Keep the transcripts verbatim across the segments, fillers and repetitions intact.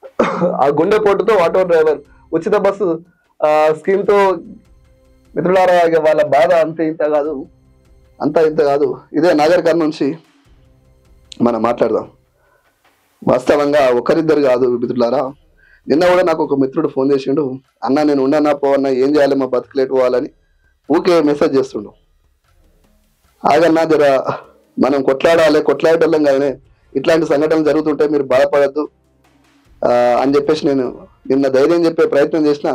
ఆ గుండెపోటుతో auto driver ఉచిత బస్సు స్కీమ్ తో మిత్రులారా వాళ్ళ బాధ అంత ఇంత కాదు, అంత ఇంత కాదు. ఇదే నాగర్ కర్నూలు నుంచి మనం మాట్లాడదాం. వాస్తవంగా ఒకరిద్దరు కాదు మిత్రులారా. నిన్న కూడా నాకు ఒక మిత్రుడు ఫోన్ చేసిండు, అన్న నేను ఉండన్నా పోవన్నా ఏం చేయాలి మా బతుకులేటు పోవాలని ఊకే మెసేజ్ చేస్తుండు. ఆగన్నా జర మనం కొట్లాడాలి, కొట్లాడటం కానీ ఇట్లాంటి సంఘటనలు జరుగుతుంటే మీరు బాధపడద్దు అని చెప్పేసి నేను నిన్న ధైర్యం చెప్పే ప్రయత్నం చేసిన.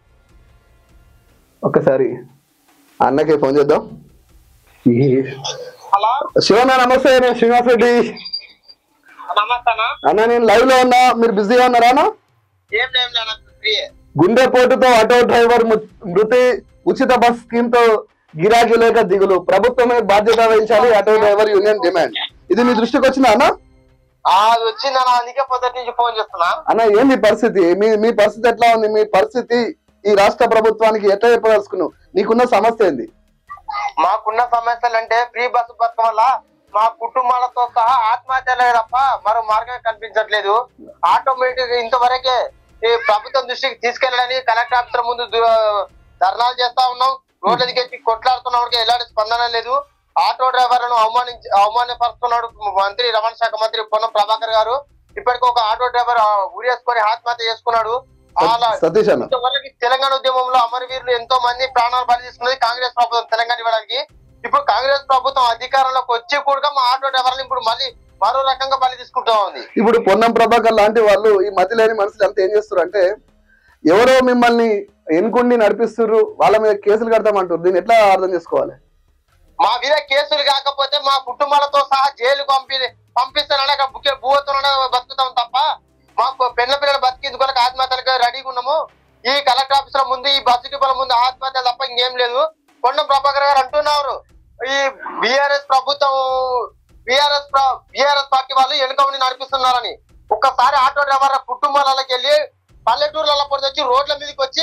ఒక్కసారి అన్నకే ఫోన్ చేద్దాం. శివన్న నమస్తే, నేను శ్రీనివాస్ రెడ్డి అన్న. నేను లైవ్ లో ఉన్నా, మీరు బిజీగా ఉన్నారా అన్న? గుండెపోటుతో ఆటో డ్రైవర్ మృతి, ఉచిత బస్ స్కీమ్ తో గిరాకీ లేక దిగులు, ప్రభుత్వమే బాధ్యత వహించాలి ఆటో డ్రైవర్ యూనియన్ డిమాండ్. ఇది మీ దృష్టికి వచ్చిందా అన్న? వచ్చిందన్న, అందుకే పొద్దుటి నుంచి ఫోన్ చేస్తున్నా. అన్న ఏంది పరిస్థితి? మీ మీ పరిస్థితి ఎట్లా ఉంది? మీ పరిస్థితి ఈ రాష్ట్ర ప్రభుత్వానికి ఎట్లా చెప్పదలుచుకున్నావు? నీకున్న సమస్య ఏంది? మాకున్న సమస్యలు అంటే ఫ్రీ బస్సు పథకం వల్ల మా కుటుంబాలతో సహా ఆత్మహత్యలే తప్ప మరో మార్గం కనిపించట్లేదు. ఆటోమేటిక్ ఇంతవరకే ఈ ప్రభుత్వం దృష్టికి తీసుకెళ్ళాలని కలెక్టర్ ఆఫీసర్ ముందు ధర్నాలు చేస్తా ఉన్నాం. రోడ్ల దిగేసి కొట్లాడుతున్నవాడికి ఎలాంటి స్పందన లేదు. ఆటో డ్రైవర్లను అవమానించి అవమానపరుస్తున్నాడు మంత్రి, రవాణా శాఖ మంత్రి పొన్నం ప్రభాకర్ గారు. ఇప్పటికి ఒక ఆటో డ్రైవర్ ఉరేసుకొని ఆత్మహత్య చేసుకున్నాడు. తెలంగాణ ఉద్యమంలో అమరవీరులు ఎంతో మంది ప్రాణాలు బలి తీసుకున్నది కాంగ్రెస్ ప్రభుత్వం తెలంగాణ ఇవ్వడానికి. ఇప్పుడు కాంగ్రెస్ ప్రభుత్వం అధికారంలోకి వచ్చి కూడా మా ఆటో డ్రైవర్లు ఇప్పుడు మళ్ళీ మరో రకంగా బలి తీసుకుంటా ఉంది. ఇప్పుడు పొన్నం ప్రభాకర్ లాంటి వాళ్ళు ఈ మతి లేని మనుషులు అంతా ఏం చేస్తారు అంటే, ఎవరో మిమ్మల్ని ఎన్నుకుండి నడిపిస్తున్నారు, వాళ్ళ మీద కేసులు కడతామంటారు. దీన్ని ఎట్లా అర్థం చేసుకోవాలి? మా మీద కేసులు కాకపోతే మా కుటుంబాలతో సహా జైలు పంపి పంపిస్తాననే బుక్కే భూవతోనే బతుకుతాం తప్ప మాకు పెళ్ల పిల్లలు బతికించుకోలేక ఆత్మహత్యలకు రెడీగా ఉన్నాము. ఈ కలెక్టర్ ఆఫీసర్ ముందు, ఈ బస్సు డిపోల ముందు ఆత్మహత్య తప్ప ఇంకేం లేదు. పొన్నం ప్రభాకర్ గారు అంటున్నారు, ఈ బిఆర్ఎస్ ప్రభుత్వం బిఆర్ఎస్ బిఆర్ఎస్ పార్టీ వాళ్ళు వెనుక ఉండి నడిపిస్తున్నారని. ఒక్కసారి ఆటో డ్రైవర్ కుటుంబాలకి వెళ్ళి పల్లెటూర్లలో పొడిచి రోడ్ల మీదకి వచ్చి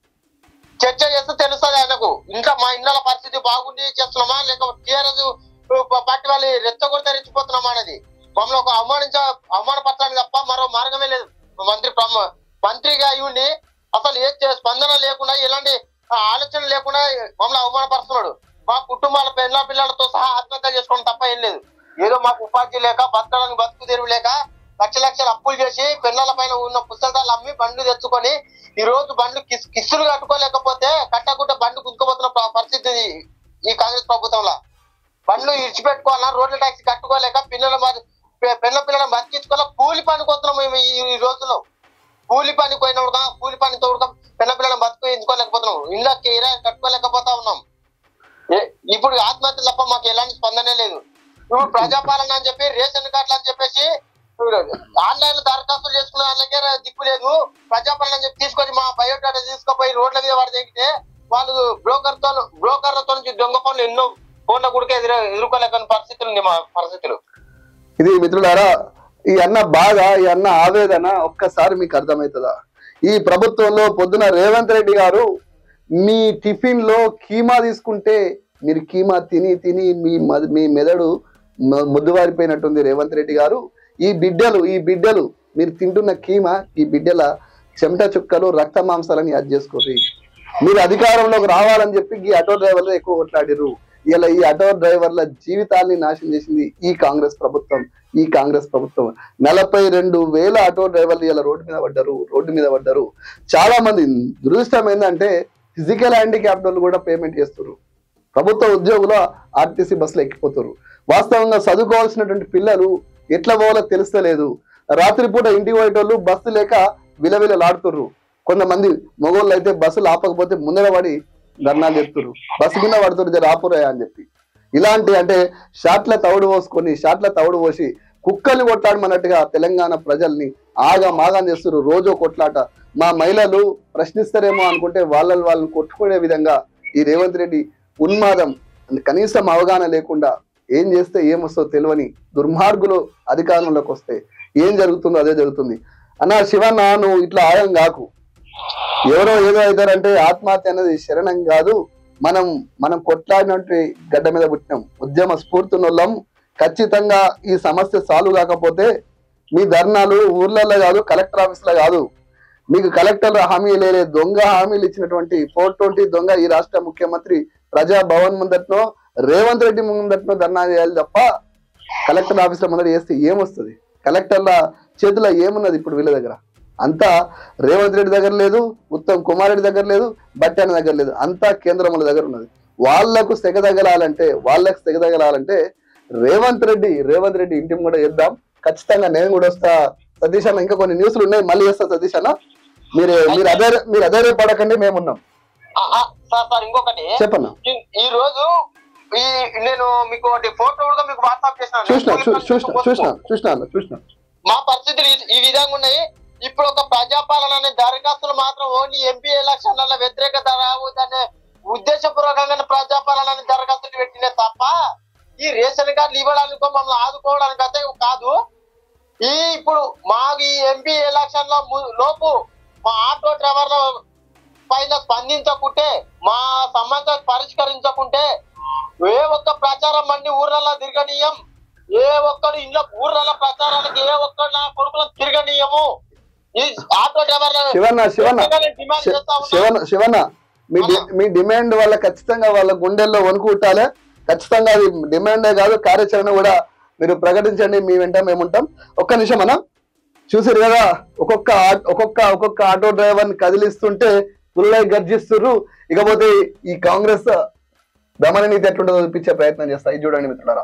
చర్చ చేస్తే తెలుస్తుంది ఆయనకు. ఇంకా మా ఇళ్ళ పరిస్థితి బాగుండి చేస్తున్నామా లేక టీఆర్ఎస్ పార్టీ వాళ్ళు రెచ్చగొడితే రెచ్చిపోతున్నామా అనేది మమ్మల్ని ఒక అవమానించ అవమానపరచాలి తప్ప మరో మార్గమే లేదు. మంత్రి మంత్రిగా ఇవ్వండి అసలు ఏ స్పందన లేకుండా, ఎలాంటి ఆలోచన లేకుండా మమ్మల్ని అవమానపరుస్తున్నాడు. మా కుటుంబాల పిల్ల పిల్లలతో సహా ఆత్మహత్య చేసుకోవడం తప్ప ఏం లేదు. ఏదో మాకు ఉపాధి లేక బతకడానికి బతుకు తెరువు లేక లక్ష లక్షలు అప్పులు చేసి పిల్లల పైన ఉన్న పుస్తకాలు అమ్మి బండ్లు తెచ్చుకొని ఈ రోజు బండ్లు కిస్ కిస్సులు కట్టుకోలేకపోతే కట్టకుంట బండ్లు కుదుకుపోతున్న పరిస్థితి ఈ కాంగ్రెస్ ప్రభుత్వంలో. బండ్లు ఇడిచిపెట్టుకోవాలన్నా రోడ్ల ట్యాక్సీ కట్టుకోలేక పిల్లల పిల్ల పిల్లలను బతికించుకోవాలి. కూలి పనికి వస్తున్నాం మేము ఈ రోజుల్లో. కూలి పని పోయినప్పుడు కూలి పని తోడుక పిల్ల పిల్లలను బతికించుకోలేకపోతున్నాం. ఇళ్ళ కిరా కట్టుకోలేకపోతా ఉన్నాం. ఇప్పుడు ఆత్మహత్య తప్ప మాకు ఎలాంటి స్పందనే లేదు. ఇప్పుడు ప్రజాపాలన అని చెప్పి రేషన్ కార్డులు అని చెప్పేసి ఆన్లైన్ లో దరఖాస్తులు చేసుకున్న వాళ్ళకే దిక్కు లేదు. ప్రజాపాలన అని చెప్పి తీసుకొని మా బయోడాటా తీసుకుపోయి రోడ్ల మీద వాడు దిగితే వాళ్ళు బ్రోకర్ తో బ్రోకర్లతో నుంచి దొంగ పనులు ఎన్నో ఫోన్ల కూడా ఎదురు ఎదుర్కోలేని పరిస్థితులు ఉంది మా పరిస్థితులు. ఇది మిత్రులారా, ఈ అన్న బాధ, ఈ అన్న ఆవేదన ఒక్కసారి మీకు అర్థమవుతుందా? ఈ ప్రభుత్వంలో పొద్దున రేవంత్ రెడ్డి గారు మీ టిఫిన్ లో కీమా తీసుకుంటే మీరు కీమా తిని తిని మీ మీ మెదడు ముద్దువారిపోయినట్టుంది రేవంత్ రెడ్డి గారు. ఈ బిడ్డలు ఈ బిడ్డలు మీరు తింటున్న కీమా, ఈ బిడ్డల చెమట చుక్కలు రక్త మాంసాలని యాడ్ చేసుకోరు. మీరు అధికారంలోకి రావాలని చెప్పి ఈ ఆటో డ్రైవర్లు ఎక్కువ కొట్లాడిరు. ఇలా ఈ ఆటో డ్రైవర్ల జీవితాల్ని నాశనం చేసింది ఈ కాంగ్రెస్ ప్రభుత్వం. ఈ కాంగ్రెస్ ప్రభుత్వం నలభై రెండు వేల ఆటో డ్రైవర్లు ఇలా రోడ్డు మీద పడ్డారు రోడ్డు మీద పడ్డారు చాలా మంది. దురదృష్టం ఏంటంటే ఫిజికల్ హ్యాండిక్యాప్డ్ వాళ్ళు కూడా పేమెంట్ చేస్తారు. ప్రభుత్వ ఉద్యోగులు ఆర్టీసీ బస్సులు ఎక్కిపోతారు. వాస్తవంగా చదువుకోవాల్సినటువంటి పిల్లలు ఎట్లా పోవాలో తెలుస్తలేదు. రాత్రిపూట ఇంటికి పోయేటోళ్ళు బస్సు లేక విలవిలలాడుతుర్రు. కొంతమంది మగోళ్ళు అయితే బస్సులు ఆపకపోతే ముందర పడి ధర్నాలు చెప్తున్నారు, బస్సు కింద పడుతున్నారు జర ఆపురాయా అని చెప్పి. ఇలాంటి అంటే షాట్ల తవుడు పోసుకొని షాట్ల తవుడు పోసి కుక్కల్ని కొట్లాడమన్నట్టుగా తెలంగాణ ప్రజల్ని ఆగా మాగం చేస్తున్నారు. రోజో కొట్లాట. మా మహిళలు ప్రశ్నిస్తారేమో అనుకుంటే వాళ్ళని వాళ్ళని కొట్టుకునే విధంగా ఈ రేవంత్ రెడ్డి ఉన్మాదం, కనీసం అవగాహన లేకుండా ఏం చేస్తే ఏమొస్తుందో తెలియని దుర్మార్గులు అధికారంలోకి వస్తే ఏం జరుగుతుందో అదే జరుగుతుంది. అన్న శివన్న, నువ్వు ఇట్లా ఆయం కాకు. ఎవరో ఏదో అవుతారంటే ఆత్మహత్య అనేది శరణం కాదు. మనం మనం కొట్లాడినట్టు గడ్డ మీద పుట్టినాం, ఉద్యమ స్ఫూర్తినోళ్ళం. ఖచ్చితంగా ఈ సమస్య సాల్వ్ కాకపోతే మీ ధర్నాలు ఊర్లలో కాదు, కలెక్టర్ ఆఫీస్ లో కాదు. మీకు కలెక్టర్ హామీ లేలే, దొంగ హామీలు ఇచ్చినటువంటి ఫోర్ ట్వంటీ దొంగ ఈ రాష్ట్ర ముఖ్యమంత్రి ప్రజా భవన్ ముందట్నో రేవంత్ రెడ్డి ముందట్నో ధర్నా చేయాలి తప్ప కలెక్టర్ ఆఫీస్ లో ముందర చేస్తే ఏమొస్తుంది? కలెక్టర్ల చేతిలో ఏమున్నది ఇప్పుడు వీళ్ళ దగ్గర? అంతా రేవంత్ రెడ్డి దగ్గర లేదు, ఉత్తమ్ కుమార్ రెడ్డి దగ్గర లేదు, బట్టాన దగ్గర లేదు, అంతా కేంద్రముల దగ్గర ఉన్నది. వాళ్లకు సెగదగలాలంటే వాళ్ళకు సెగదగలాలంటే రేవంత్ రెడ్డి రేవంత్ రెడ్డి ఇంటిని కూడా చేద్దాం. ఖచ్చితంగా నేను కూడా వస్తా సతీష్ అన్న. ఇంకా కొన్ని న్యూస్లు ఉన్నాయి, మళ్ళీ చేస్తా సతీష్ అన్న. మీరు మీరు అదే మీరు అదే పడకండి, మేమున్నాం. ఇంకొకటి చెప్పన్నా. ఈ రోజు ఈ నేను మీకు ఒకటి ఫోటో కూడా మీకు వాట్సాప్ చేసిన చూసిన చూసిన చూసిన చూసిన చూసిన మా పరిస్థితులు ఈ విధంగా ఉన్నాయి. ఇప్పుడు ఒక ప్రజాపాలన అనే దరఖాస్తులు మాత్రం ఓన్లీ ఎంపీ ఎలక్షన్ల వ్యతిరేకత రావద్దనే ఉద్దేశపూర్వకంగా ప్రజాపాలన అనే దరఖాస్తులు పెట్టినే తప్ప ఈ రేషన్ కార్డులు ఇవ్వడానికో మమ్మల్ని ఆదుకోవడానికి అయితే కాదు. ఈ ఇప్పుడు మా ఈ ఎంపీ ఎలక్షన్ల లోపు మా ఆటో డ్రైవర్ల పైన స్పందించకుంటే, మా సమస్య పరిష్కరించకుంటే ఏ ఒక్క ప్రచారం మండి ఊర్లలో తిరగనీయం, ఏ ఒక్కడు ఇంట్లో ఊర్లలో ప్రచారానికి ఏ ఒక్కడు నా కొడుకులను తిరగనీయము. ఈ ఆటో డ్రైవర్ల శివన్న శివన్న శివన్న శివన్న మీ మీ డిమాండ్ వల్ల ఖచ్చితంగా వాళ్ళ గుండెల్లో వణుకు పుట్టాలి. ఖచ్చితంగా అది డిమాండే కాదు, కార్యాచరణ కూడా మీరు ప్రకటించండి. మీ వెంట మేము ఉంటాం. ఒక్క నిమిషం అన్న, చూసారు కదా ఒక్కొక్క ఒక్కొక్క ఒక్కొక్క ఆటో డ్రైవర్ ని కదిలిస్తుంటే పుల్లై గర్జిస్తున్నారు. ఇకపోతే ఈ కాంగ్రెస్ దమన నీతి ఎట్లుంటుందో చూపించే ప్రయత్నం చేస్తా. ఇది చూడండి మిత్రులారా.